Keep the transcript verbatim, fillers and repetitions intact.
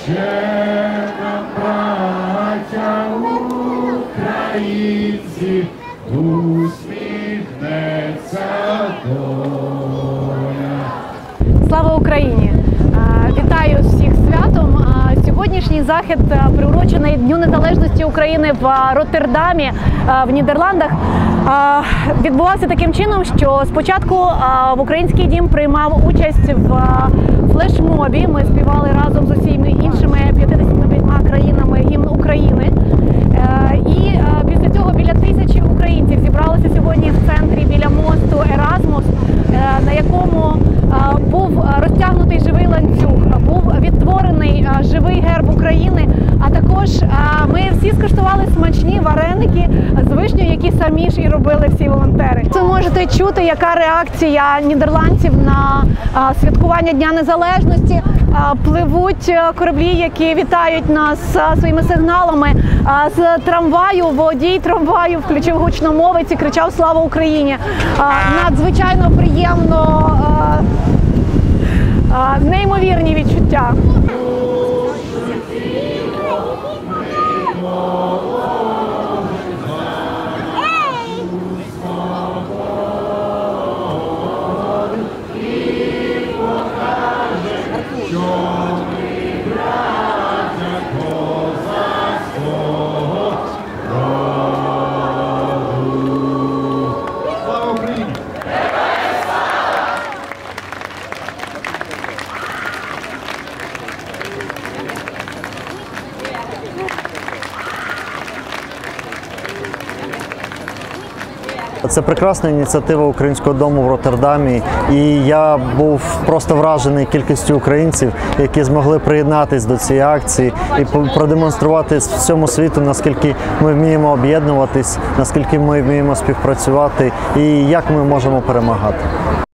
ще нам, браття українці, усміхнеться доля. Слава Україні! Вітаю всіх святом! Сьогоднішній захід приурочений Дню Незалежності України в Роттердамі в Нідерландах. Відбувався таким чином, що спочатку в Український дім приймав участь в флешмобі. Ми співали разом з усіма іншими п'ятдесятьма п'ятьма країнами гімн України. І після цього біля тисячі українців зібралися сьогодні в центрі біля мосту Еразмус, на якому був розтягнутий живий ланцюг, був відтворений живий герб України, а також ми всі скуштували смачні вареники з вишнею, які самі ж і робили всі волонтери. Ви можете чути, яка реакція нідерландців на святкування Дня Незалежності. Пливуть кораблі, які вітають нас своїми сигналами. З трамваю водій трамваю включив гучномовець і кричав «Слава Україні!». Надзвичайно приємно, неймовірні відчуття. Це прекрасна ініціатива Українського дому в Роттердамі, і я був просто вражений кількістю українців, які змогли приєднатися до цієї акції і продемонструвати всьому світу, наскільки ми вміємо об'єднуватись, наскільки ми вміємо співпрацювати і як ми можемо перемагати.